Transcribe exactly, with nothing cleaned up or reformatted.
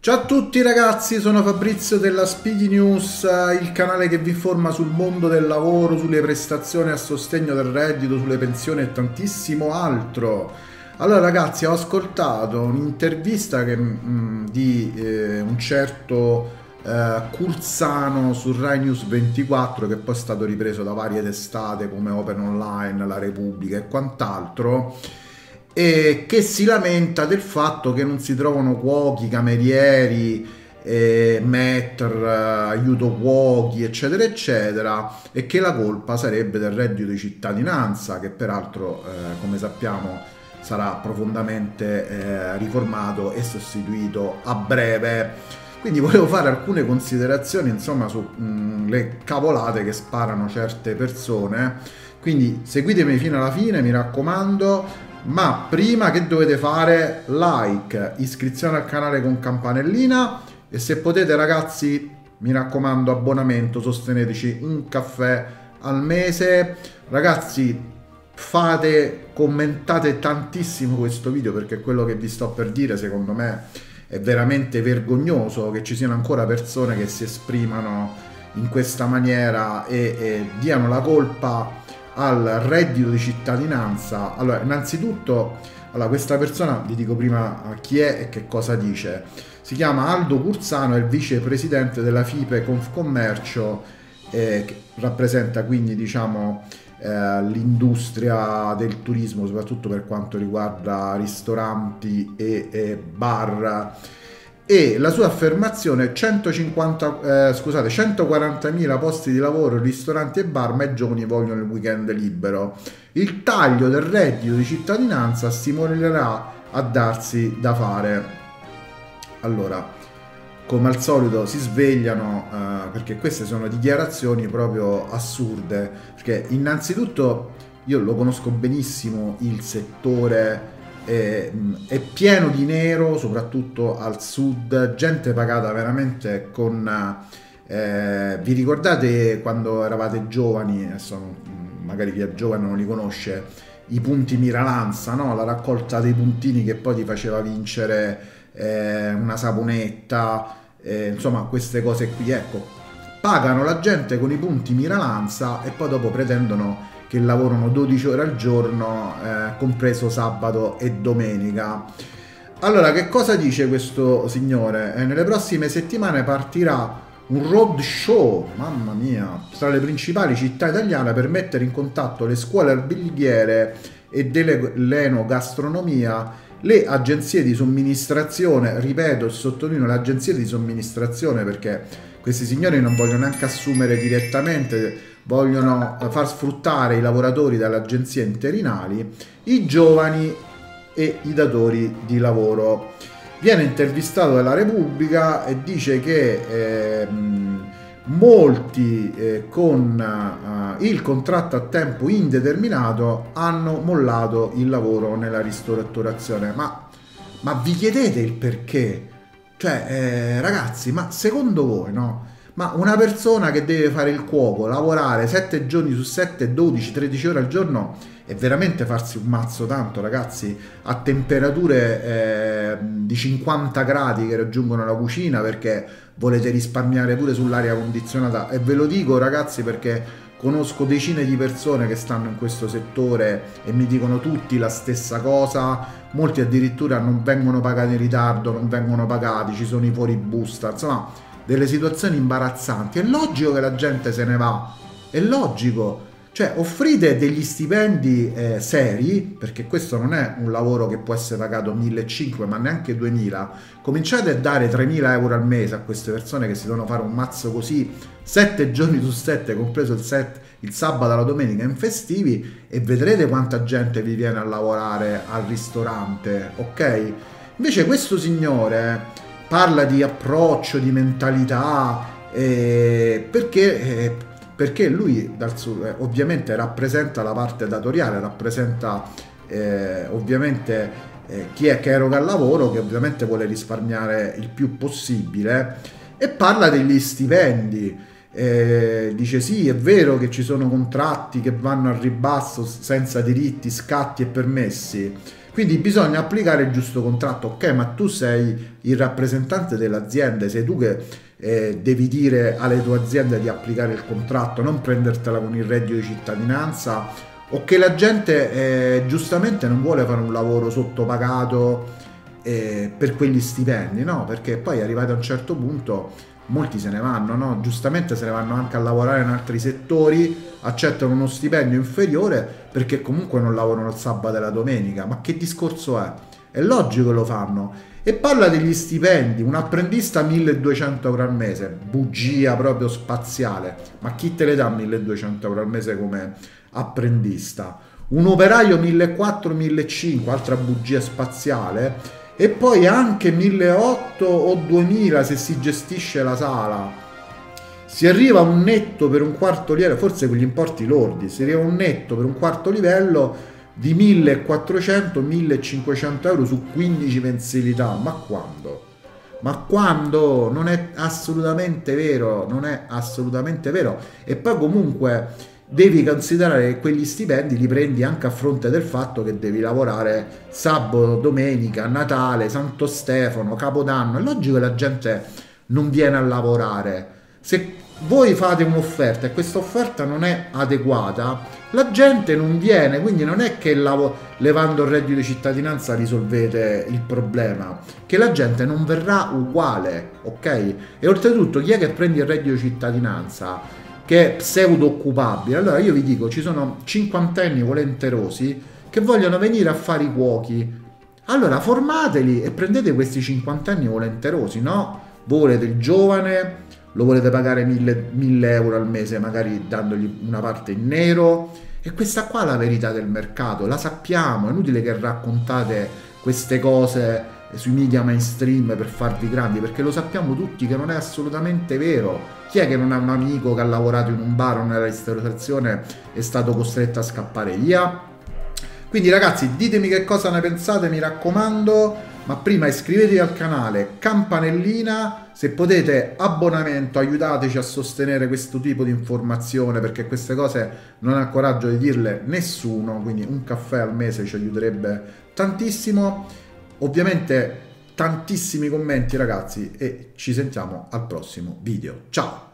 Ciao a tutti ragazzi, sono Fabrizio della Speedy News, il canale che vi informa sul mondo del lavoro, sulle prestazioni a sostegno del reddito, sulle pensioni e tantissimo altro. Allora ragazzi, ho ascoltato un'intervista che, mh, di eh, un certo eh, Curzano su Rai News ventiquattro, che poi è stato ripreso da varie testate come Open Online, La Repubblica e quant'altro, e che si lamenta del fatto che non si trovano cuochi, camerieri, eh, maître, eh, aiuto cuochi, eccetera, eccetera, e che la colpa sarebbe del reddito di cittadinanza, che peraltro, eh, come sappiamo, sarà profondamente eh, riformato e sostituito a breve. Quindi volevo fare alcune considerazioni, insomma, sulle cavolate che sparano certe persone. Quindi seguitemi fino alla fine, mi raccomando. Ma prima, che dovete fare? Like, iscrizione al canale con campanellina e, se potete ragazzi, mi raccomando, abbonamento, sosteneteci un caffè al mese. Ragazzi, fate, commentate tantissimo questo video, perché quello che vi sto per dire secondo me è veramente vergognoso, che ci siano ancora persone che si esprimano in questa maniera e, e diano la colpa al reddito di cittadinanza. Allora, innanzitutto, allora, questa persona, vi dico prima chi è e che cosa dice. Si chiama Aldo Curzano, è il vicepresidente della FIPE Confcommercio, eh, che rappresenta quindi, diciamo, eh, l'industria del turismo, soprattutto per quanto riguarda ristoranti e, e bar. E la sua affermazione è centocinquanta, eh, scusate, centoquarantamila posti di lavoro in ristoranti e bar, ma i giovani vogliono il weekend libero. Il taglio del reddito di cittadinanza stimolerà a darsi da fare. Allora, come al solito si svegliano, eh, perché queste sono dichiarazioni proprio assurde, perché innanzitutto io lo conosco benissimo il settore. È, è pieno di nero, soprattutto al sud, gente pagata veramente con... Eh, vi ricordate quando eravate giovani, adesso magari chi è giovane non li conosce, i punti Miralanza, no? La raccolta dei puntini che poi ti faceva vincere eh, una saponetta, eh, insomma queste cose qui, ecco, pagano la gente con i punti Miralanza e poi dopo pretendono che lavorano dodici ore al giorno, eh, compreso sabato e domenica. Allora, che cosa dice questo signore? Eh, nelle prossime settimane partirà un road show, mamma mia, tra le principali città italiane, per mettere in contatto le scuole alberghiere e dell'enogastronomia, le agenzie di somministrazione, ripeto e sottolineo le agenzie di somministrazione, perché questi signori non vogliono neanche assumere direttamente, vogliono far sfruttare i lavoratori dalle agenzie interinali, i giovani e i datori di lavoro. Viene intervistato dalla Repubblica e dice che eh, molti eh, con eh, il contratto a tempo indeterminato hanno mollato il lavoro nella ristorazione. Ma, ma vi chiedete il perché? Cioè, eh, ragazzi, ma secondo voi, no? Ma una persona che deve fare il cuoco, lavorare sette giorni su sette, dodici tredici ore al giorno, è veramente farsi un mazzo tanto, ragazzi, a temperature eh, di cinquanta gradi che raggiungono la cucina, perché volete risparmiare pure sull'aria condizionata. E ve lo dico, ragazzi, perché conosco decine di persone che stanno in questo settore e mi dicono tutti la stessa cosa. Molti addirittura non vengono pagati in ritardo, non vengono pagati, ci sono i fuoribusta, insomma delle situazioni imbarazzanti. È logico che la gente se ne va, è logico. Cioè, offrite degli stipendi eh, seri, perché questo non è un lavoro che può essere pagato millecinquecento, ma neanche duemila. Cominciate a dare tremila euro al mese a queste persone che si devono fare un mazzo così sette giorni su sette, compreso il, set, il sabato e la domenica in festivi, e vedrete quanta gente vi viene a lavorare al ristorante, ok? Invece questo signore parla di approccio, di mentalità, eh, perché, eh, perché lui dal suo, eh, ovviamente rappresenta la parte datoriale, rappresenta eh, ovviamente eh, chi è che eroga il lavoro, che ovviamente vuole risparmiare il più possibile, e parla degli stipendi. Eh, dice sì, è vero che ci sono contratti che vanno al ribasso senza diritti, scatti e permessi. Quindi bisogna applicare il giusto contratto. Ok, ma tu sei il rappresentante dell'azienda, sei tu che eh, devi dire alle tue aziende di applicare il contratto, non prendertela con il reddito di cittadinanza, o che la gente eh, giustamente non vuole fare un lavoro sottopagato eh, per quegli stipendi, no? Perché poi arrivati a un certo punto molti se ne vanno, no? Giustamente se ne vanno anche a lavorare in altri settori, accettano uno stipendio inferiore perché comunque non lavorano il sabato e la domenica. Ma che discorso è? È logico che lo fanno. E parla degli stipendi, un apprendista milleduecento euro al mese, bugia proprio spaziale. Ma chi te le dà milleduecento euro al mese come apprendista? Un operaio millequattrocento millecinquecento, altra bugia spaziale. E poi anche milleottocento o duemila se si gestisce la sala. Si arriva a un netto per un quarto livello, forse con gli importi lordi, si arriva a un netto per un quarto livello di millequattrocento millecinquecento euro su quindici mensilità. Ma quando? Ma quando? Non è assolutamente vero, non è assolutamente vero. E poi comunque devi considerare che quegli stipendi li prendi anche a fronte del fatto che devi lavorare sabato, domenica, Natale, Santo Stefano, Capodanno. È logico che la gente non viene a lavorare. Se voi fate un'offerta e questa offerta non è adeguata, la gente non viene. Quindi non è che levando il reddito di cittadinanza risolvete il problema, che la gente non verrà uguale, ok? E oltretutto chi è che prende il reddito di cittadinanza che è pseudo occupabile? Allora io vi dico, ci sono cinquantenni volenterosi che vogliono venire a fare i cuochi. Allora formateli e prendete questi cinquantenni volenterosi, no? Voi volete il giovane, lo volete pagare mille euro al mese, magari dandogli una parte in nero. E questa qua è la verità del mercato, la sappiamo. È inutile che raccontate queste cose sui media mainstream per farvi grandi, perché lo sappiamo tutti che non è assolutamente vero. Chi è che non ha un amico che ha lavorato in un bar o nella ristorazione e è stato costretto a scappare via? Quindi ragazzi, ditemi che cosa ne pensate, mi raccomando, ma prima iscrivetevi al canale, campanellina, se potete abbonamento, aiutateci a sostenere questo tipo di informazione, perché queste cose non ha il coraggio di dirle nessuno, quindi un caffè al mese ci aiuterebbe tantissimo. Ovviamente tantissimi commenti ragazzi e ci sentiamo al prossimo video. Ciao!